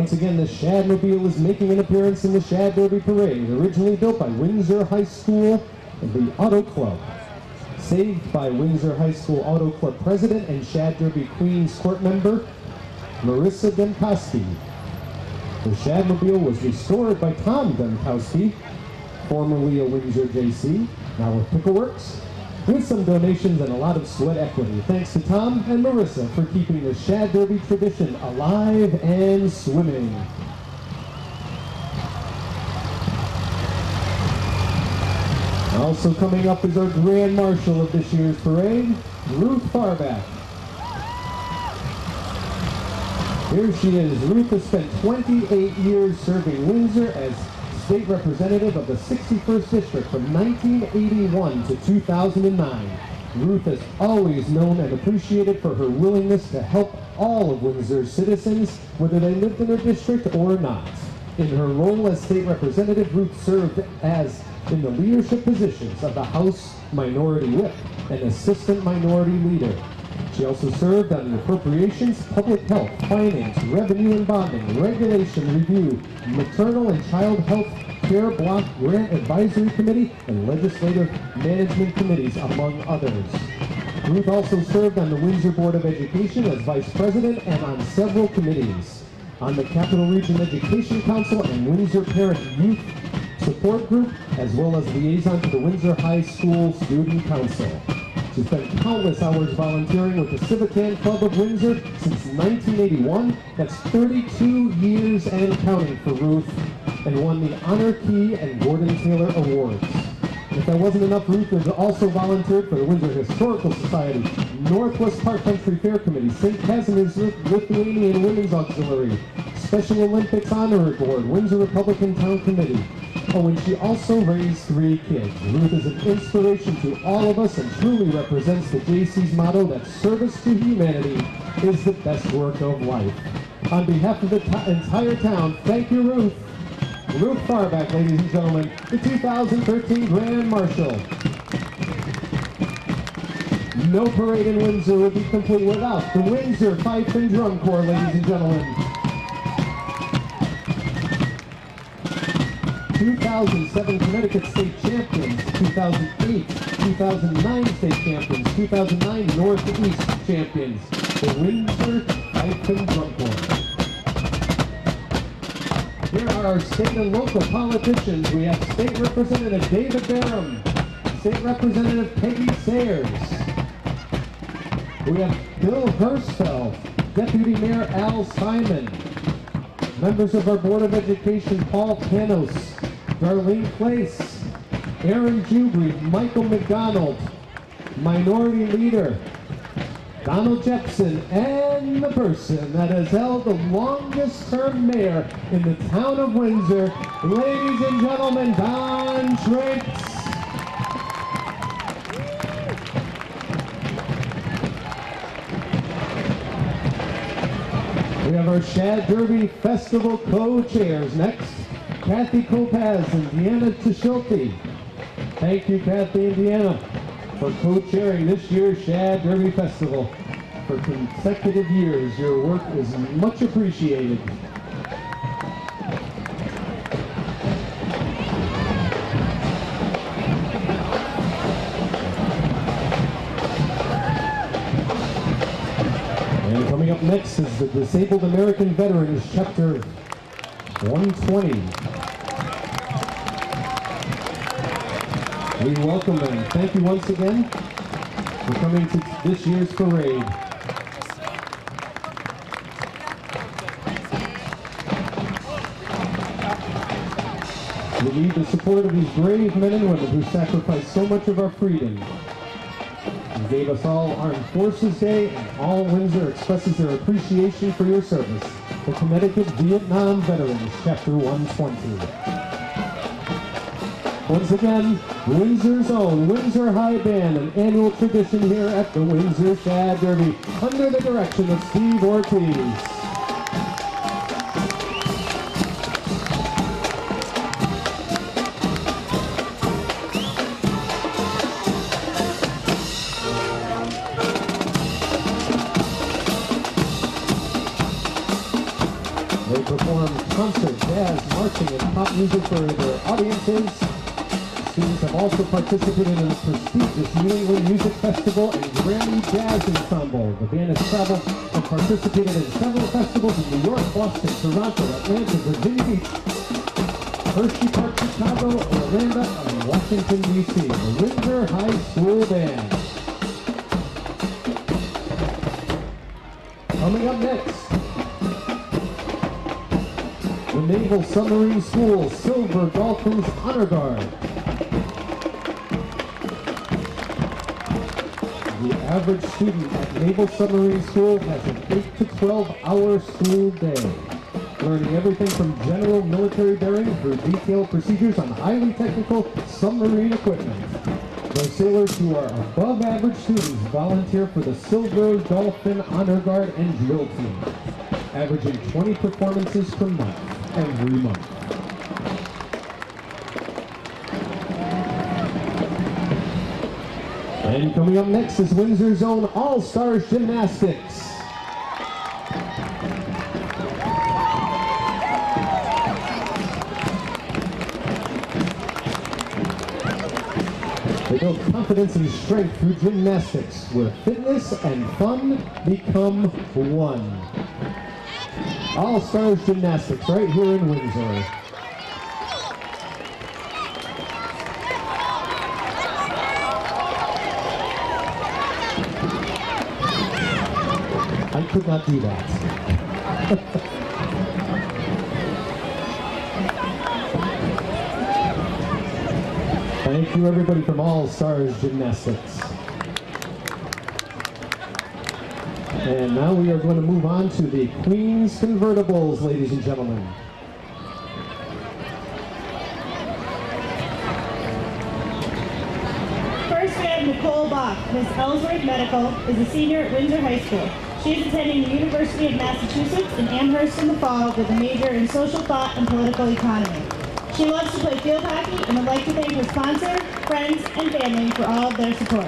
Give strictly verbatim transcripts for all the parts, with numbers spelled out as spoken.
Once again, the Shadmobile is making an appearance in the Shad Derby Parade, originally built by Windsor High School and the Auto Club. Saved by Windsor High School Auto Club President and Shad Derby Queens Court member, Marissa Demkowski. The Shadmobile was restored by Tom Demkowski, formerly a Windsor J C, now with Pickleworks, with some donations and a lot of sweat equity. Thanks to Tom and Marissa for keeping the Shad Derby tradition alive and swimming. Also coming up is our Grand Marshal of this year's parade, Ruth Farback. Here she is. Ruth has spent twenty-eight years serving Windsor as State Representative of the sixty-first District from nineteen eighty-one to two thousand nine. Ruth is always known and appreciated for her willingness to help all of Windsor's citizens, whether they lived in her district or not. In her role as State Representative, Ruth served as in the leadership positions of the House Minority Whip and Assistant Minority Leader. She also served on the Appropriations, Public Health, Finance, Revenue and Bonding, Regulation Review, Maternal and Child Health Care Block Grant Advisory Committee, and Legislative Management Committees, among others. Ruth also served on the Windsor Board of Education as Vice President and on several committees. On the Capital Region Education Council and Windsor Parent Youth Support Group, as well as liaison to the Windsor High School Student Council. She spent countless hours volunteering with the Civitan Club of Windsor since nineteen eighty-one. That's thirty-two years and counting for Ruth, and won the Honor Key and Gordon Taylor Awards. And if that wasn't enough, Ruth has also volunteered for the Windsor Historical Society, Northwest Park Country Fair Committee, Saint Casimir's Lithuanian Women's Auxiliary, Special Olympics Honor Board, Windsor Republican Town Committee. Oh, and she also raised three kids. Ruth is an inspiration to all of us and truly represents the J C's motto that service to humanity is the best work of life. On behalf of the entire town, thank you, Ruth. Ruth Farback, ladies and gentlemen, the two thousand thirteen Grand Marshal. No parade in Windsor would be complete without the Windsor Fife and Drum Corps, ladies and gentlemen. two thousand seven Connecticut State Champions, two thousand eight, two thousand nine State Champions, two thousand nine Northeast Champions, the Windsor Fife and Drum Corps. Here are our state and local politicians. We have State Representative David Barham, State Representative Peggy Sayers. We have Bill Hirschfeld, Deputy Mayor Al Simon, members of our Board of Education, Paul Panos, Darlene Place, Aaron Jubry, Michael McDonald, Minority Leader, Donald Jepson, and the person that has held the longest term mayor in the town of Windsor, ladies and gentlemen, Don Trent. We have our Shad Derby Festival co-chairs next, Kathy Kopaz and Deanna Tisholte. Thank you, Kathy and Deanna, for co-chairing this year's Shad Derby Festival. For consecutive years, your work is much appreciated. And coming up next is the Disabled American Veterans Chapter one twenty. We welcome them. Thank you once again for coming to this year's parade. We need the support of these brave men and women who sacrificed so much of our freedom and gave us all Armed Forces Day, and all Windsor expresses their appreciation for your service. The Connecticut Vietnam Veterans, Chapter one twenty. Once again, Windsor's own Windsor High Band, an annual tradition here at the Windsor Shad Derby, under the direction of Steve Ortiz. They perform concert, jazz, marching, and pop music for their audiences. Students have also participated in the prestigious New England Music Festival and Grammy Jazz Ensemble. The band has traveled and participated in several festivals in New York, Boston, Toronto, Atlanta, Virginia Beach, Hershey Park, Chicago, Orlando, and Washington, D C The Windsor High School Band. Coming up next, the Naval Submarine School Silver Dolphins Honor Guard. The average student at Naval Submarine School has an eight to twelve hour school day, learning everything from general military bearing through detailed procedures on highly technical submarine equipment. Those sailors who are above average students volunteer for the Silver Dolphin Honor Guard and Drill Team, averaging twenty performances per month, every month. And coming up next is Windsor's own All-Stars Gymnastics. They build confidence and strength through gymnastics, where fitness and fun become one. All-Stars Gymnastics, right here in Windsor. I could not do that. Thank you, everybody from All Stars Gymnastics. And now we are going to move on to the Queen's Convertibles, ladies and gentlemen. First we have Nicole Bach. Miss Ellsworth Medical is a senior at Windsor High School. She is attending the University of Massachusetts in Amherst in the fall with a major in social thought and political economy. She loves to play field hockey and would like to thank her sponsor, friends, and family for all of their support.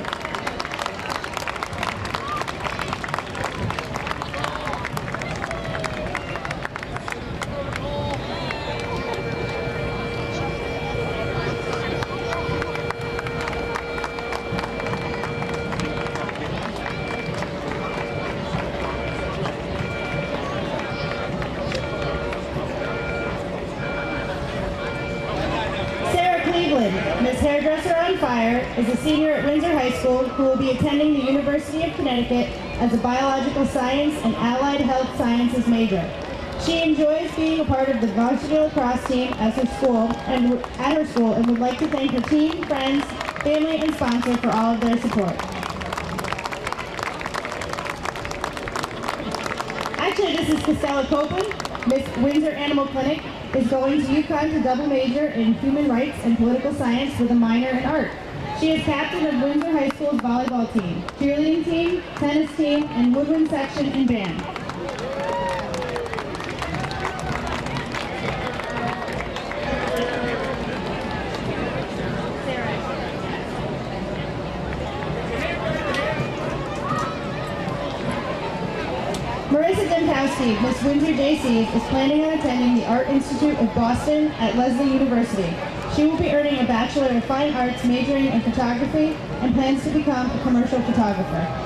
Miss Hairdresser on Fire is a senior at Windsor High School who will be attending the University of Connecticut as a biological science and allied health sciences major. She enjoys being a part of the varsity lacrosse team at her school and at her school and would like to thank her team, friends, family, and sponsor for all of their support. Actually, this is Costello Copeland. Miss Windsor Animal Clinic is going to UConn to double major in human rights and political science with a minor in art. She is captain of Windsor High School's volleyball team, cheerleading team, tennis team, and woodwind section and band. Marissa Dembkowski, Miss Windsor J Cs, is planning on attending the Art Institute of Boston at Lesley University. She will be earning a Bachelor of Fine Arts majoring in photography and plans to become a commercial photographer.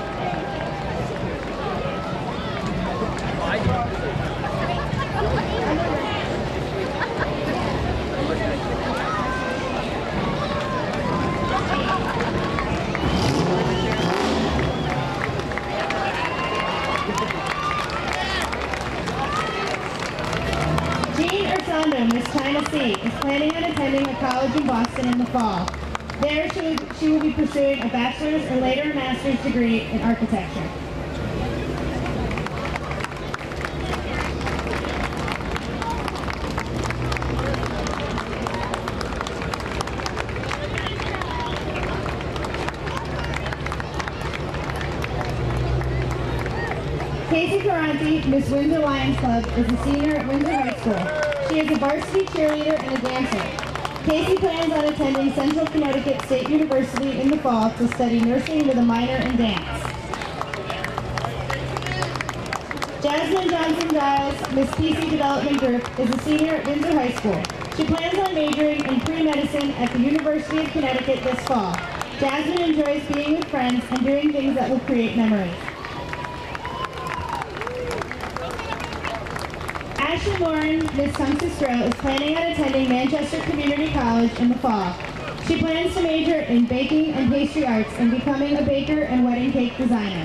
Miss China C is planning on attending a college in Boston in the fall. There she will, she will be pursuing a bachelor's and later a master's degree in architecture. Casey Caranti, Miss Windsor Lions Club, is a senior at Windsor High School. She is a varsity cheerleader and a dancer. Casey plans on attending Central Connecticut State University in the fall to study nursing with a minor in dance. Jasmine Johnson Giles, Miss P C Development Group, is a senior at Windsor High School. She plans on majoring in pre-medicine at the University of Connecticut this fall. Jasmine enjoys being with friends and doing things that will create memories. Ashley Lauren, Miss Tunksistro, is planning on attending Manchester Community College in the fall. She plans to major in baking and pastry arts and becoming a baker and wedding cake designer.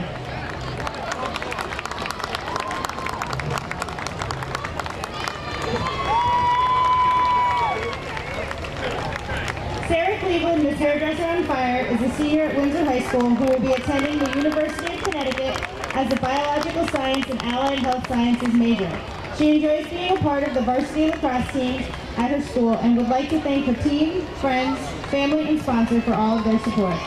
Sarah Cleveland, Miss Hairdresser on Fire, is a senior at Windsor High School who will be attending the University of Connecticut as a biological science and allied health sciences major. She enjoys being a part of the varsity lacrosse team at her school and would like to thank her team, friends, family, and sponsor for all of their support.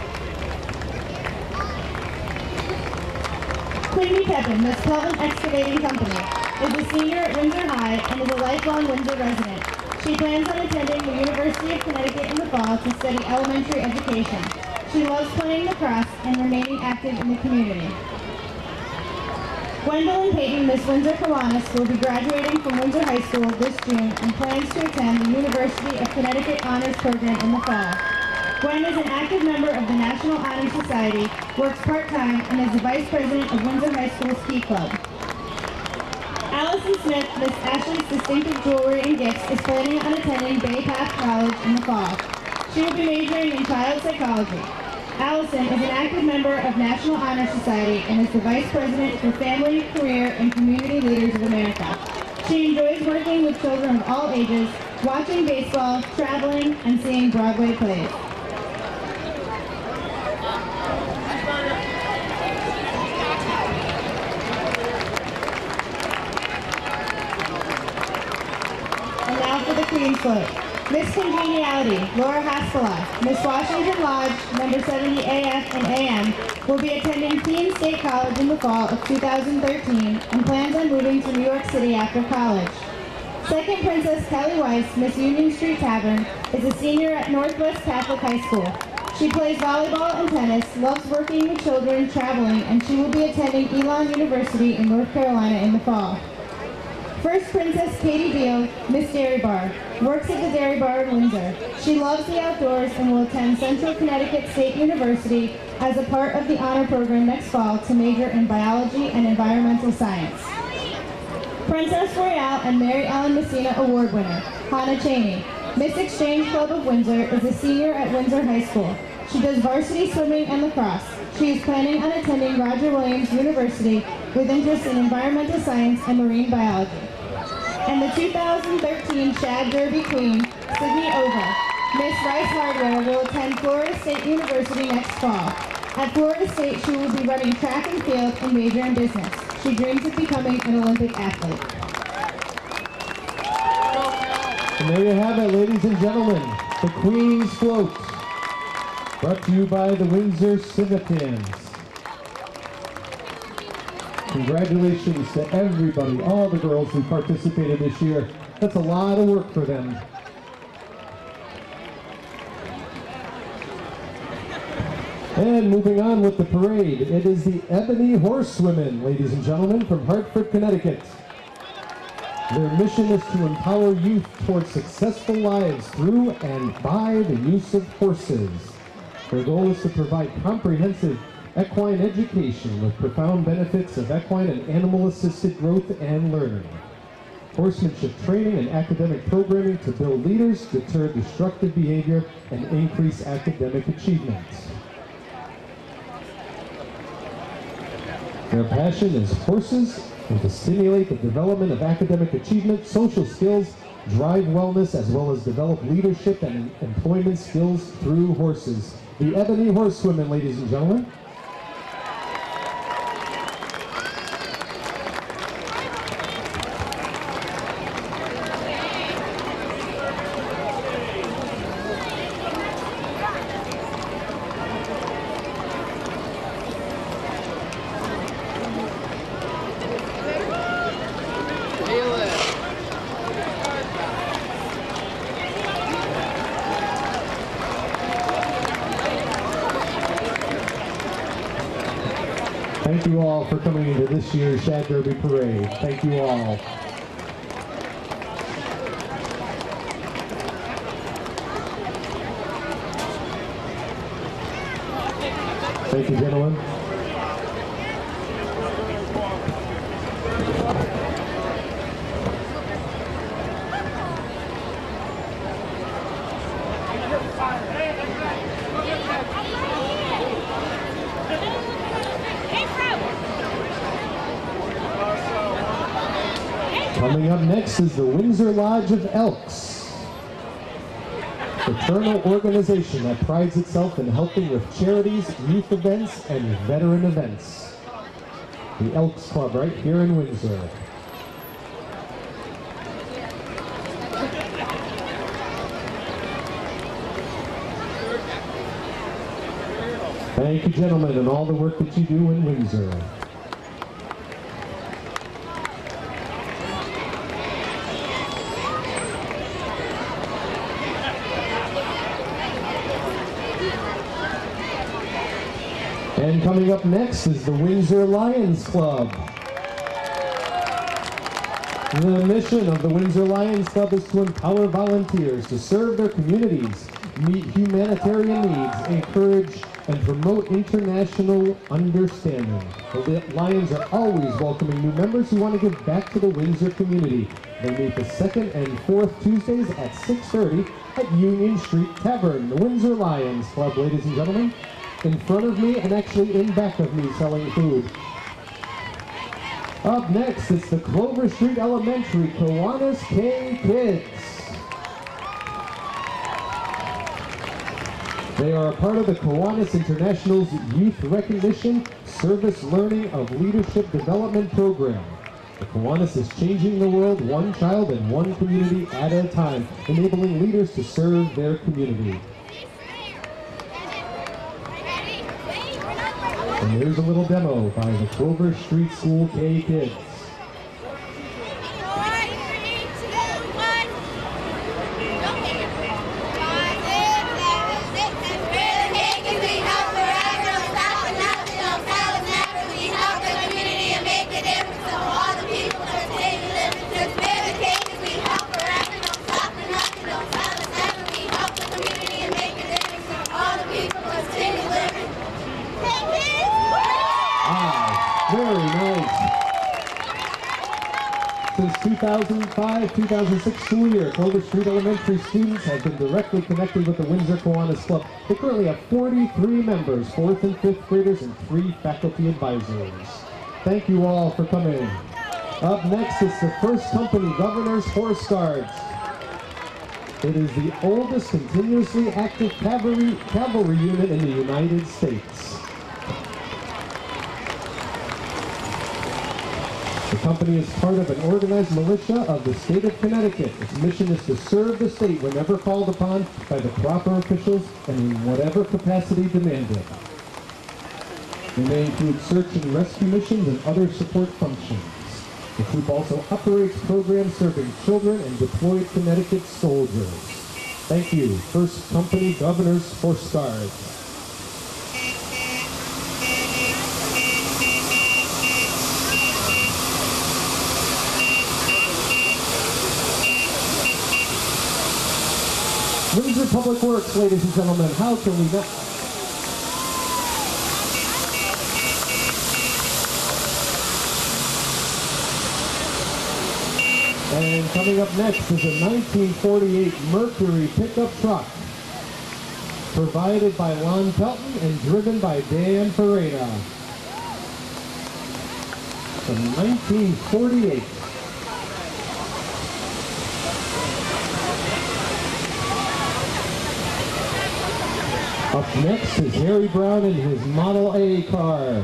Quimby Pepin, Miss Pelton Excavating Company, is a senior at Windsor High and is a lifelong Windsor resident. She plans on attending the University of Connecticut in the fall to study elementary education. She loves playing lacrosse and remaining active in the community. Gwendolyn Payton, Miss Windsor Kiwanis, will be graduating from Windsor High School this June and plans to attend the University of Connecticut Honors Program in the fall. Gwen is an active member of the National Honor Society, works part-time, and is the Vice President of Windsor High School Ski Club. Allison Smith, Miss Ashley's Distinctive Jewelry and Gifts, is planning on attending Bay Path College in the fall. She will be majoring in child psychology. Allison is an active member of National Honor Society and is the Vice President for Family, Career, and Community Leaders of America. She enjoys working with children of all ages, watching baseball, traveling, and seeing Broadway plays. And now for the Queen's Float. Miss Congeniality, Laura Haskala, Miss Washington Lodge, number seventy A F and A M, will be attending Keene State College in the fall of two thousand thirteen and plans on moving to New York City after college. Second Princess Kelly Weiss, Miss Union Street Tavern, is a senior at Northwest Catholic High School. She plays volleyball and tennis, loves working with children, traveling, and she will be attending Elon University in North Carolina in the fall. First Princess Katie Beal, Miss Dairy Bar, works at the Dairy Bar in Windsor. She loves the outdoors and will attend Central Connecticut State University as a part of the honor program next fall to major in biology and environmental science. Princess Royale and Mary Ellen Messina Award winner, Hannah Cheney, Miss Exchange Club of Windsor, is a senior at Windsor High School. She does varsity swimming and lacrosse. She is planning on attending Roger Williams University with interest in environmental science and marine biology. And the two thousand thirteen Shad Derby Queen, Sydney Ova, Miss Rice Hardware, will attend Florida State University next fall. At Florida State, she will be running track and field and major in business. She dreams of becoming an Olympic athlete. And there you have it, ladies and gentlemen, the Queen's Float, brought to you by the Windsor Civitans. Congratulations to everybody, all the girls who participated this year. That's a lot of work for them. And moving on with the parade, it is the Ebony Horsewomen, ladies and gentlemen, from Hartford, Connecticut. Their mission is to empower youth towards successful lives through and by the use of horses. Their goal is to provide comprehensive equine education with profound benefits of equine and animal-assisted growth and learning. Horsemanship training and academic programming to build leaders, deter destructive behavior, and increase academic achievements. Their passion is horses and to stimulate the development of academic achievement, social skills, drive wellness, as well as develop leadership and employment skills through horses. The Ebony Horsewomen, ladies and gentlemen. Thank you all for coming to this year's Shad Derby Parade. Thank you all. Thank you, gentlemen. Coming up next is the Windsor Lodge of Elks, a fraternal organization that prides itself in helping with charities, youth events, and veteran events. The Elks Club right here in Windsor. Thank you, gentlemen, and all the work that you do in Windsor. And coming up next is the Windsor Lions Club. The mission of the Windsor Lions Club is to empower volunteers to serve their communities, meet humanitarian needs, encourage and promote international understanding. The Lions are always welcoming new members who want to give back to the Windsor community. They meet the second and fourth Tuesdays at six thirty at Union Street Tavern. The Windsor Lions Club, ladies and gentlemen. In front of me and actually in back of me selling food. Up next, it's the Clover Street Elementary Kiwanis K Kids. They are a part of the Kiwanis International's Youth Recognition, Service Learning of Leadership Development Program. The Kiwanis is changing the world one child and one community at a time, enabling leaders to serve their community. And here's a little demo by the Clover Street School K Kids. Very nice. Since two thousand five two thousand six school year, Clover Street Elementary students have been directly connected with the Windsor Kiwanis Club. They currently have forty-three members, fourth and fifth graders, and three faculty advisors. Thank you all for coming. Up next is the First Company Governor's Horse Guards. It is the oldest continuously active cavalry, cavalry unit in the United States. The company is part of an organized militia of the state of Connecticut. Its mission is to serve the state whenever called upon by the proper officials and in whatever capacity demanded. They may include search and rescue missions and other support functions. The troop also operates programs serving children and deployed Connecticut soldiers. Thank you, First Company Governor's Horse Guards. Windsor Public Works, ladies and gentlemen, how can we not? And coming up next is a nineteen forty-eight Mercury pickup truck, provided by Lon Pelton and driven by Dan Ferreira. From nineteen forty-eight. Up next is Harry Brown in his Model A car.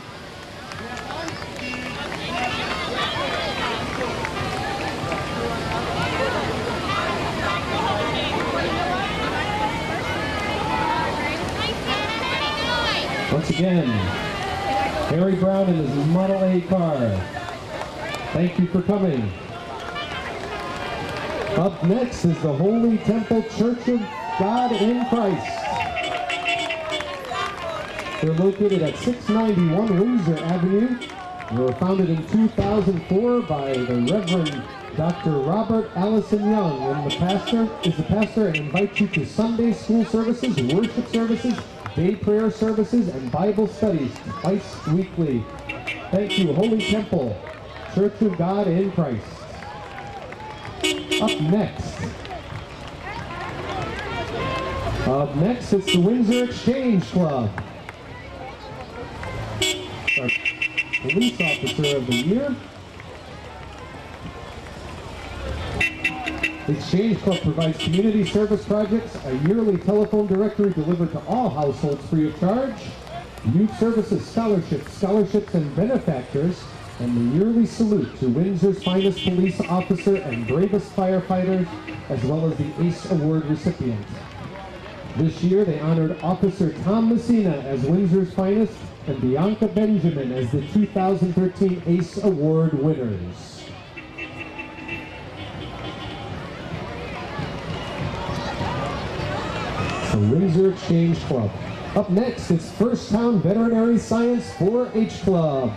Once again, Harry Brown in his Model A car. Thank you for coming. Up next is the Holy Temple Church of God in Christ. They're located at six ninety-one Windsor Avenue. They were founded in two thousand four by the Reverend Doctor Robert Allison Young, and the pastor is the pastor and invites you to Sunday school services, worship services, day prayer services, and Bible studies twice weekly. Thank you, Holy Temple, Church of God in Christ. Up next, up next, it's the Windsor Exchange Club. Our Police Officer of the Year. The Exchange Club provides community service projects, a yearly telephone directory delivered to all households free of charge, youth services, scholarships, scholarships and benefactors, and the yearly salute to Windsor's finest police officer and bravest firefighters, as well as the ACE Award recipient. This year they honored Officer Tom Messina as Windsor's finest and Bianca Benjamin as the two thousand thirteen ACE Award winners. The Windsor Exchange Club. Up next, it's First Town Veterinary Science four H Club.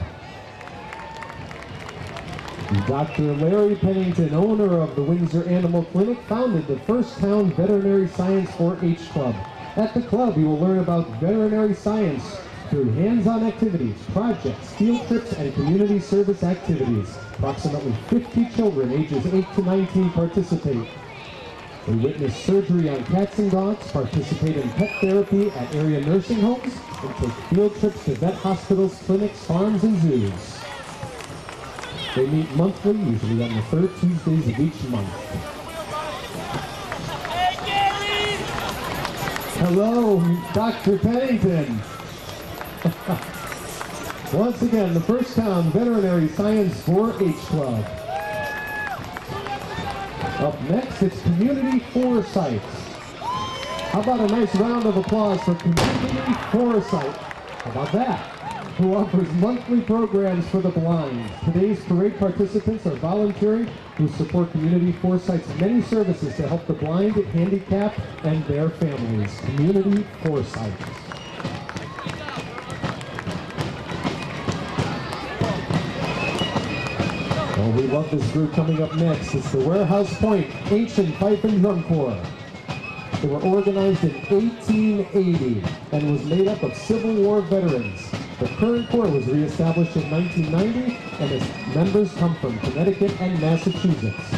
Doctor Larry Pennington, owner of the Windsor Animal Clinic, founded the First Town Veterinary Science four H Club. At the club, you will learn about veterinary science through hands-on activities, projects, field trips, and community service activities. Approximately fifty children ages eight to nineteen participate. They witness surgery on cats and dogs, participate in pet therapy at area nursing homes, and take field trips to vet hospitals, clinics, farms, and zoos. They meet monthly, usually on the third Tuesdays of each month. Hello, Doctor Pennington. Once again, the First Town Veterinary Science four H Club. Up next, it's Community Foresight. How about a nice round of applause for Community Foresight? How about that? Who offers monthly programs for the blind. Today's parade participants are voluntary who support Community Foresight's many services to help the blind, handicapped, and their families. Community Foresight. Oh, we love this group. Coming up next, it's the Warehouse Point Ancient Pipe and Drum Corps. They were organized in eighteen eighty and was made up of Civil War veterans. The current corps was reestablished in nineteen ninety, and its members come from Connecticut and Massachusetts.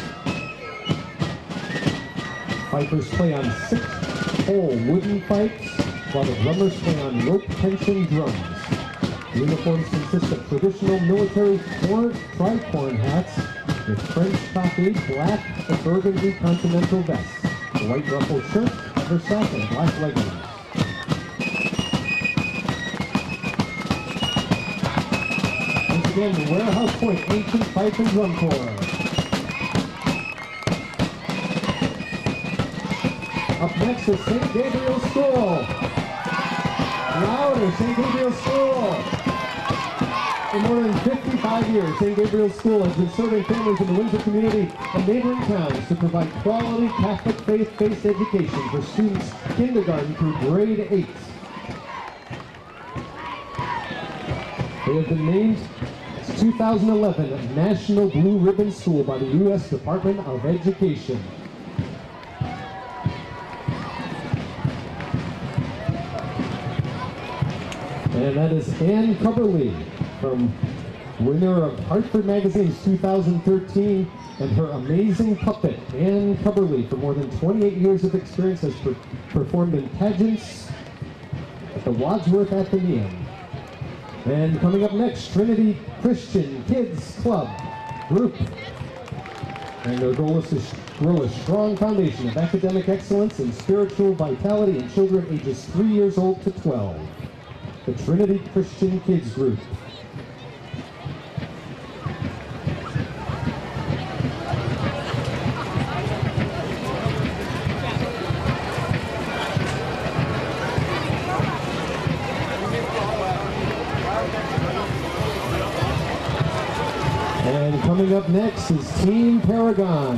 Pipers play on six-hole wooden pipes, while the drummers play on rope tension drums. Uniforms consist of traditional military horn, tricorn hats with French cockade, black burgundy continental vests, a white ruffled shirt, leather sack, and black leggings. Once again, the Warehouse Point Ancient Pipe and Drum Corps. Up next is Saint Gabriel's School. Louder, Saint Gabriel's School. For more than fifty-five years, Saint Gabriel's School has been serving families in the Windsor community and neighboring towns to provide quality Catholic faith-based education for students kindergarten through grade eight. They have been named two thousand eleven National Blue Ribbon School by the U S Department of Education. And that is Ann Cubberly, from winner of Hartford Magazine's two thousand thirteen, and her amazing puppet, Ann Cubberly, for more than twenty-eight years of experience, has per performed in pageants at the Wadsworth Athenaeum. And coming up next, Trinity Christian Kids Club Group. And their goal is to grow a strong foundation of academic excellence and spiritual vitality in children ages three years old to twelve. The Trinity Christian Kids Group. And coming up next is Team Paragon.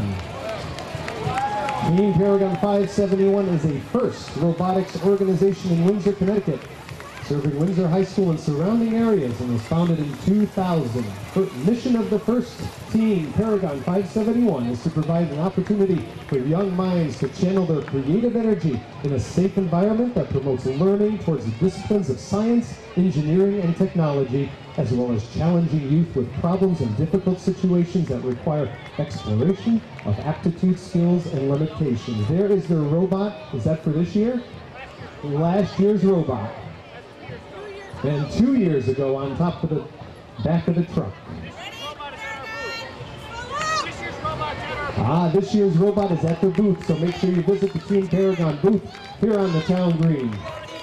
Team Paragon five seventy-one is a FIRST robotics organization in Windsor, Connecticut. serving Windsor High School and surrounding areas, and was founded in two thousand. The mission of the first team, Paragon five seventy-one, is to provide an opportunity for young minds to channel their creative energy in a safe environment that promotes learning towards the disciplines of science, engineering, and technology, as well as challenging youth with problems and difficult situations that require exploration of aptitude, skills, and limitations. There is their robot. Is that for this year? Last year's robot. And two years ago on top of the back of the truck. Ah, this year's robot is at the booth, so make sure you visit the Team Paragon booth here on the town green.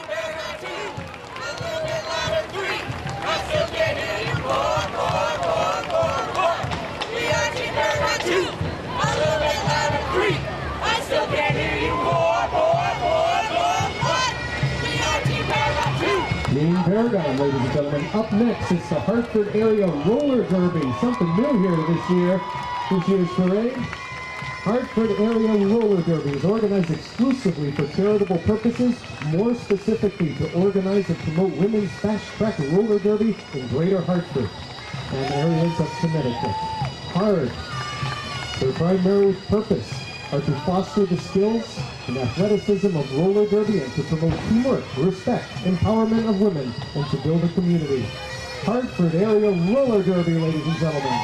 Team Paragon, ladies and gentlemen. Up next is the Hartford Area Roller Derby. Something new here this year, this year's parade. Hartford Area Roller Derby is organized exclusively for charitable purposes, more specifically to organize and promote women's fast track roller derby in Greater Hartford and areas of Connecticut. HARD, their primary purpose are to foster the skills and athleticism of roller derby and to promote teamwork, respect, empowerment of women, and to build a community. Hartford Area Roller Derby, ladies and gentlemen.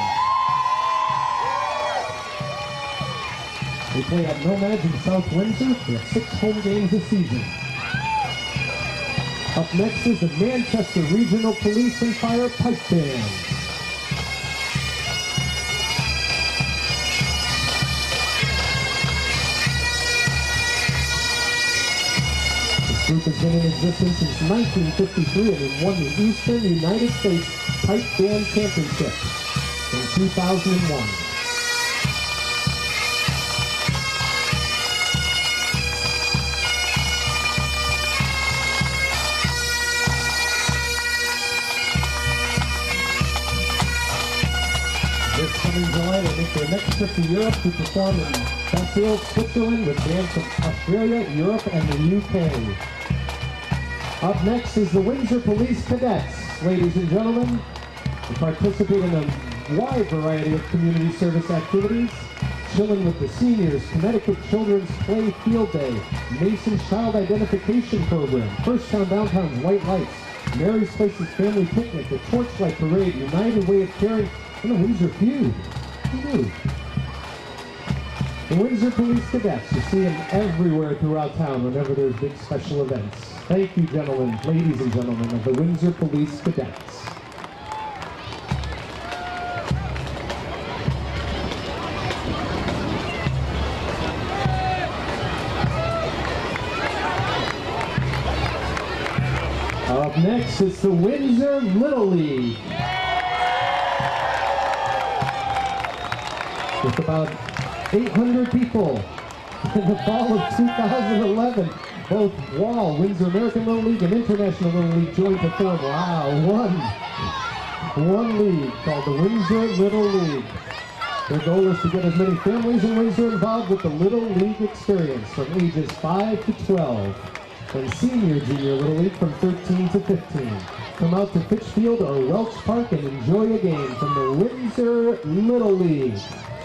We play at Nomads in South Windsor. We have six home games this season. Up next is the Manchester Regional Police and Fire Pipe Band. The group has been in existence since nineteen fifty-three and it won the Eastern United States Pipe Band Championship in two thousand one. This coming July, they make their next trip to Europe to perform in Basel, Switzerland, with bands from Australia, Europe, and the U K. Up next is the Windsor Police Cadets. Ladies and gentlemen, they participate in a wide variety of community service activities. Chilling with the Seniors, Connecticut Children's Play Field Day, Mason's Child Identification Program, First Town Downtown's White Lights, Mary's Place's Family Picnic, the Torchlight Parade, United Way of Caring, and the Windsor Feud. Who knew? The Windsor Police Cadets, you see them everywhere throughout town whenever there's big special events. Thank you, gentlemen, ladies and gentlemen of the Windsor Police Cadets. Up next is the Windsor Little League. With about eight hundred people in the fall of two thousand eleven. Both Wall, Windsor American Little League, and International Little League joined to form, wow, one, one league called the Windsor Little League. Their goal is to get as many families in Windsor involved with the Little League experience from ages five to twelve, and Senior Junior Little League from thirteen to fifteen. Come out to Fitchfield or Welch Park and enjoy a game from the Windsor Little League.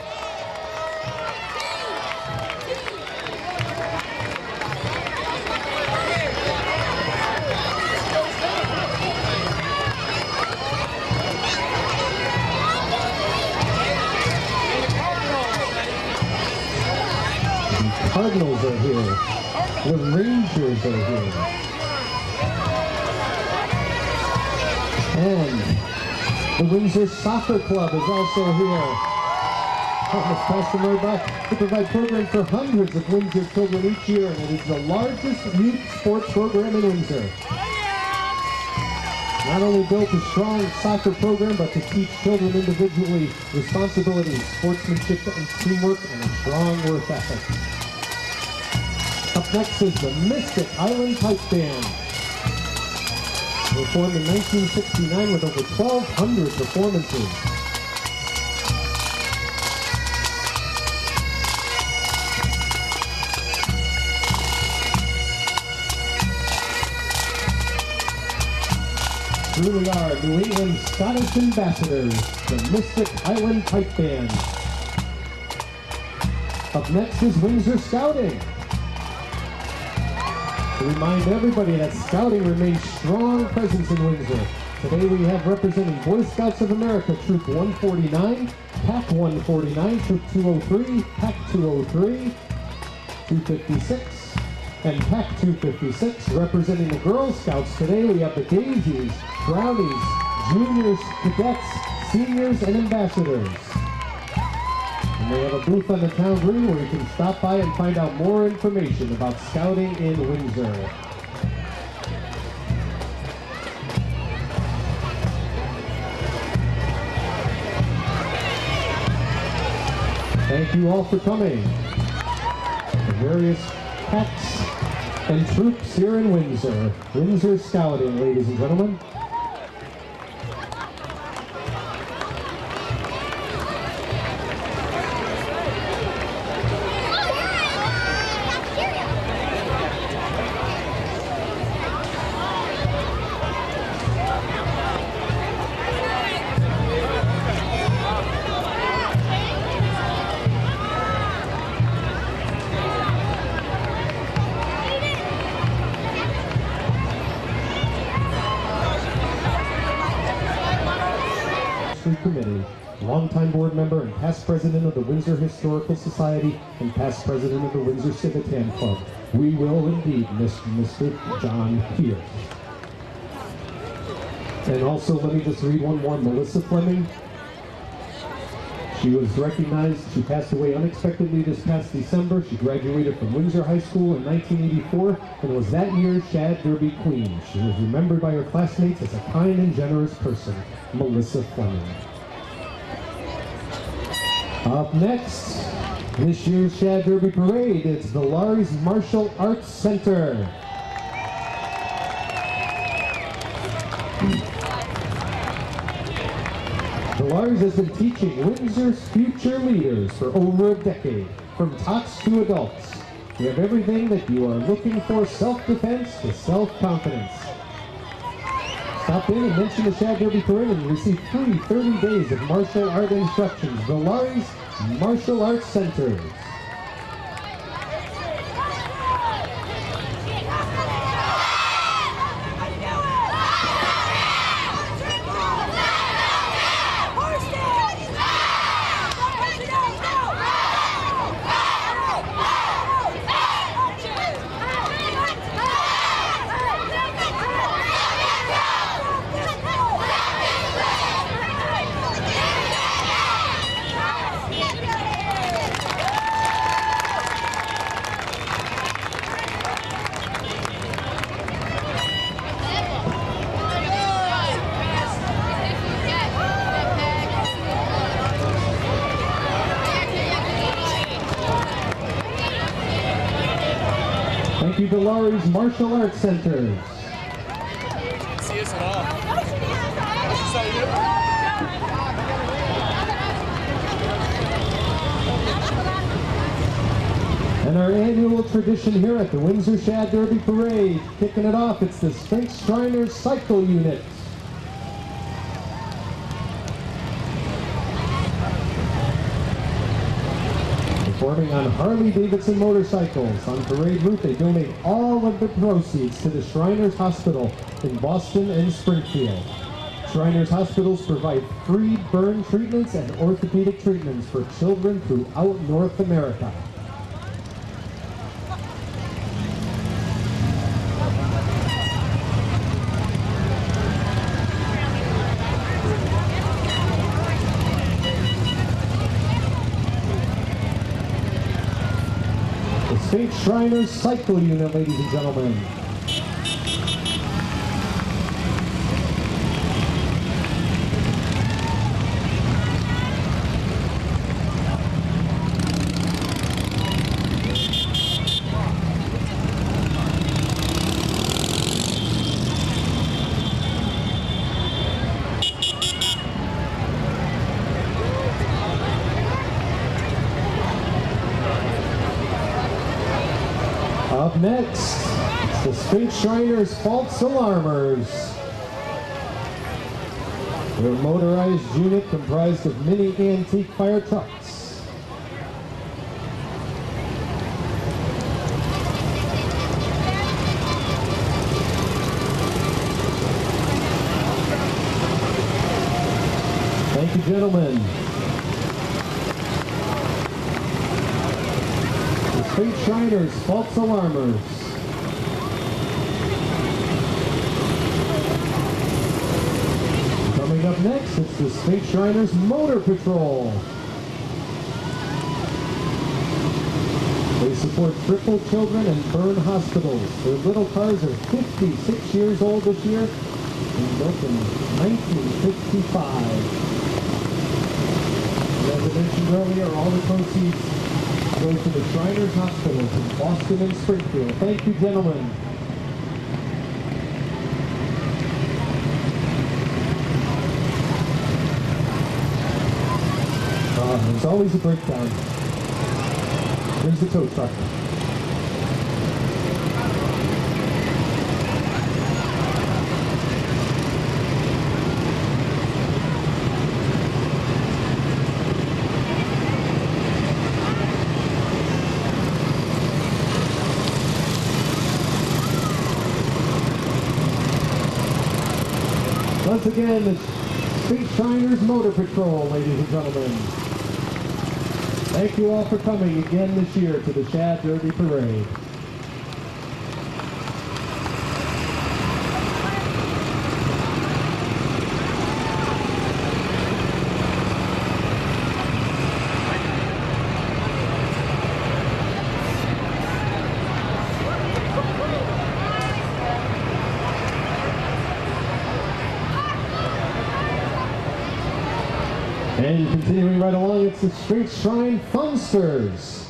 Cardinals are here. The Rangers are here. And the Windsor Soccer Club is also here. Thomas Pastor back to provide programs for hundreds of Windsor children each year, and it is the largest youth sports program in Windsor. Not only built a strong soccer program, but to teach children individually responsibility, sportsmanship, and teamwork, and a strong work ethic. Up next is the Mystic Island Pipe Band. They were formed in nineteen sixty-nine with over twelve hundred performances. truly are New England Scottish ambassadors, the Mystic Highland Pipe Band. Up next is Windsor Scouting. To remind everybody that Scouting remains strong presence in Windsor. Today we have representing Boy Scouts of America, Troop one forty-nine, Pack one forty-nine, Troop two oh three, Pack two oh three, two fifty-six, and Pack two fifty-six. Representing the Girl Scouts today, we have the Daisies, Brownies, Juniors, Cadets, Seniors, and Ambassadors. And they have a booth on the town green where you can stop by and find out more information about Scouting in Windsor. Thank you all for coming. The various packs and troops here in Windsor. Windsor Scouting, ladies and gentlemen. Committee, longtime board member and past president of the Windsor Historical Society and past president of the Windsor Civitan Club. We will indeed miss Mister John Pierce. And also, let me just read one more. Melissa Fleming. She was recognized, she passed away unexpectedly this past December. She graduated from Windsor High School in nineteen eighty-four and was that year's Shad Derby Queen. She was remembered by her classmates as a kind and generous person. Melissa Fleming. Up next, this year's Shad Derby Parade, it's the Laurie's Martial Arts Center. The Laurie's has been teaching Windsor's future leaders for over a decade, from tots to adults. We have everything that you are looking for, self-defense to self-confidence. Stop in and mention the Shad Derby Parade and receive free thirty days of martial art instructions. The Laurie's Martial Arts Centers. Thank you to Laurie's Martial Arts Centers. See us at all. And our annual tradition here at the Windsor Shad Derby Parade, kicking it off, it's the Sphinx Shriners Cycle Unit. Performing on Harley-Davidson motorcycles. On parade route, they donate all of the proceeds to the Shriners Hospital in Boston and Springfield. Shriners Hospitals provide free burn treatments and orthopedic treatments for children throughout North America. The Sphinx Shriners Cycle Unit, ladies and gentlemen. Up next, it's the Sphinx Shriners False Alarmers. They're a motorized unit comprised of mini antique fire trucks. Thank you, gentlemen. The Fate Shriners False Alarmers. Coming up next, it's the Fate Shriners Motor Patrol. They support crippled children and burn hospitals. Their little cars are fifty-six years old this year and built in nineteen fifty-five. As I mentioned earlier, all the proceeds go to the Shriners Hospitals in Boston and Springfield. Thank you, gentlemen. Uh, there's always a breakdown. Here's the tow truck. Once again, the Fate Shriners Motor Patrol, ladies and gentlemen. Thank you all for coming again this year to the Shad Derby Parade. And continuing right along, it's the Fate Shrine Funsters.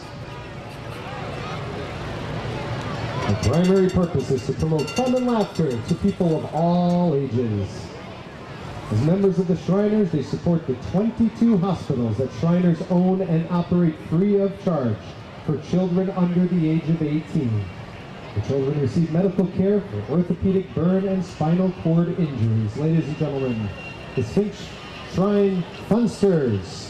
The primary purpose is to promote fun and laughter to people of all ages. As members of the Shriners, they support the twenty-two hospitals that Shriners own and operate free of charge for children under the age of eighteen. The children receive medical care for orthopedic, burn, and spinal cord injuries. Ladies and gentlemen, the Fate Shrine Funsters.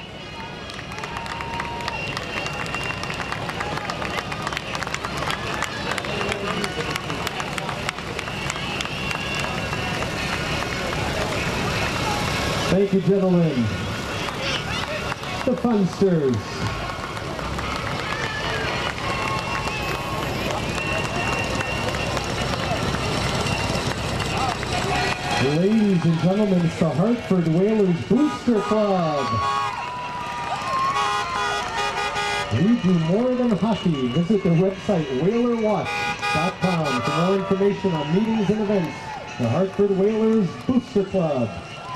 Thank you, gentlemen. The Funsters. Ladies and gentlemen, it's the Hartford Whalers Booster Club. We do more than hockey. Visit their website, whaler watch dot com, for more information on meetings and events. The Hartford Whalers Booster Club.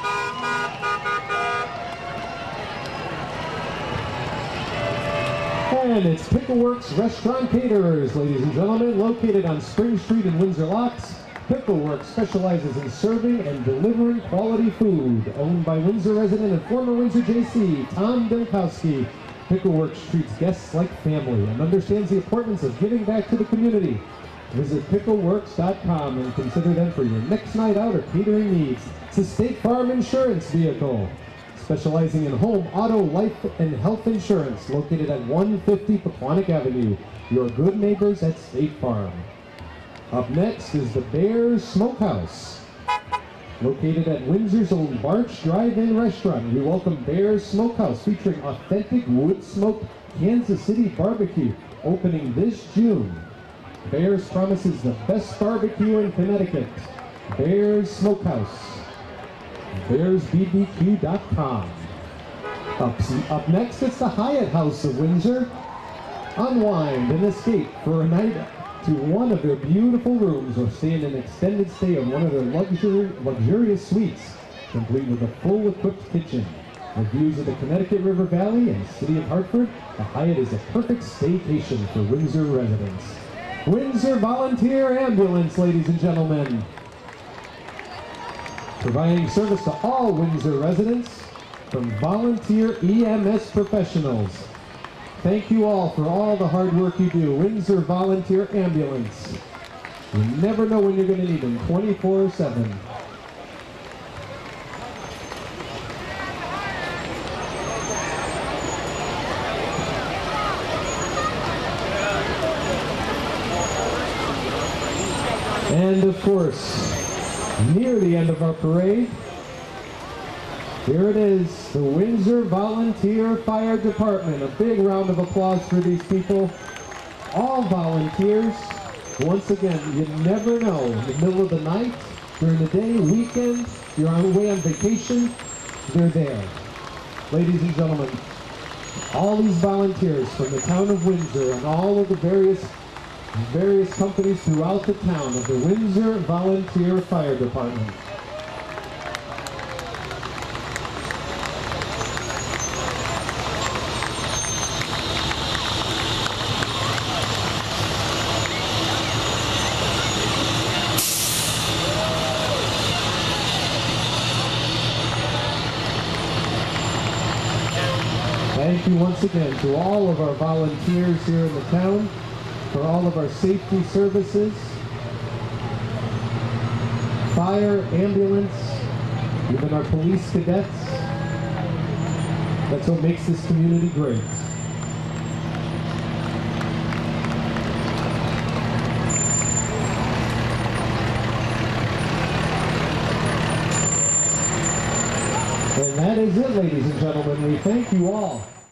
And it's Pickleworks Restaurant Caterers, ladies and gentlemen, located on Spring Street in Windsor Locks. Pickleworks specializes in serving and delivering quality food. Owned by Windsor resident and former Windsor J C, Tom Bilkowski. Pickleworks treats guests like family and understands the importance of giving back to the community. Visit pickleworks dot com and consider them for your next night out or catering needs. It's a State Farm insurance vehicle, specializing in home, auto, life, and health insurance, located at one fifty Pequannock Avenue. Your good neighbors at State Farm. Up next is the Bears Smokehouse. Located at Windsor's own Barch Drive-In Restaurant, we welcome Bears Smokehouse, featuring authentic wood-smoked Kansas City barbecue, opening this June. Bears promises the best barbecue in Connecticut. Bears Smokehouse. bears b b q dot com. Up, up next, it's the Hyatt House of Windsor. Unwind and escape for a night to one of their beautiful rooms, or stay in an extended stay of one of their luxury, luxurious suites, complete with a full equipped kitchen. With views of the Connecticut River Valley and City of Hartford, the Hyatt is a perfect staycation for Windsor residents. Windsor Volunteer Ambulance, ladies and gentlemen. Providing service to all Windsor residents from volunteer E M S professionals. Thank you all for all the hard work you do. Windsor Volunteer Ambulance. You never know when you're going to need them, twenty-four seven. And of course, near the end of our parade, here it is, the Windsor Volunteer Fire Department. A big round of applause for these people. All volunteers. Once again, you never know, in the middle of the night, during the day, weekend, you're on the way on vacation, they're there. Ladies and gentlemen, all these volunteers from the town of Windsor and all of the various various companies throughout the town of the Windsor Volunteer Fire Department. Thank you once again to all of our volunteers here in the town, for all of our safety services, fire, ambulance, even our police cadets. That's what makes this community great. And that is it, ladies and gentlemen. We thank you all.